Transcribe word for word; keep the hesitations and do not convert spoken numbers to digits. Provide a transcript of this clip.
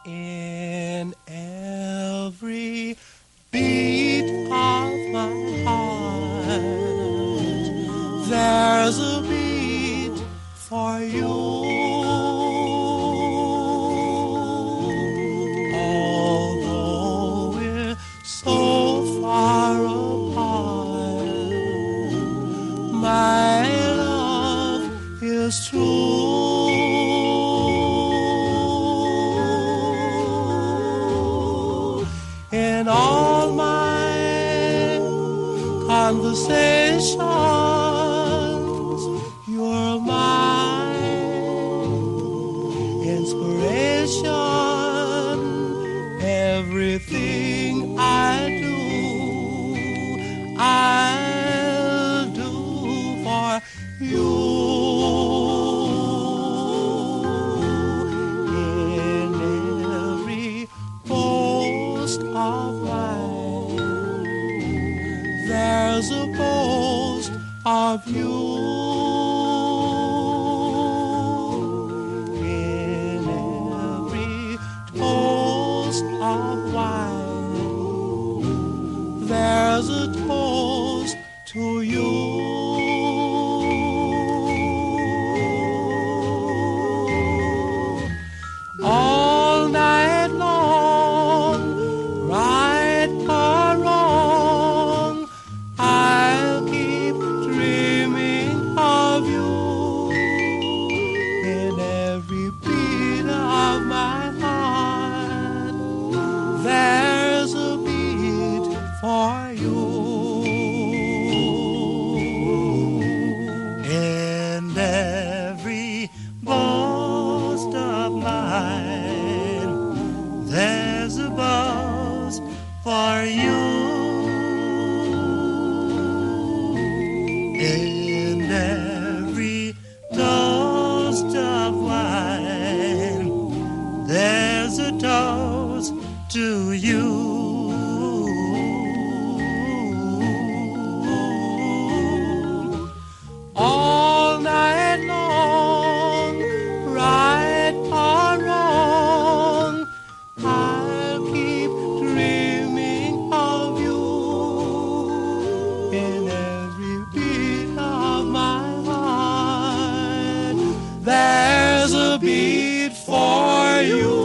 In every beat of my heart, there's a beat for you. Although we're so far apart, my love is true. In all my conversations, you're my inspiration. Everything I do, I'll do for you. In every post of mine, there's a post of you. In every toast of wine, there's a toast to you. All night long, right or wrong, I'll keep dreaming of you. In every beat of my heart, there's a beat for you. And every boast of mine, there's a boast for you. In every toast of wine, there's a toast to you. All night long, right or wrong, I'll keep dreaming of you. In every beat of my heart, there's a beat for you.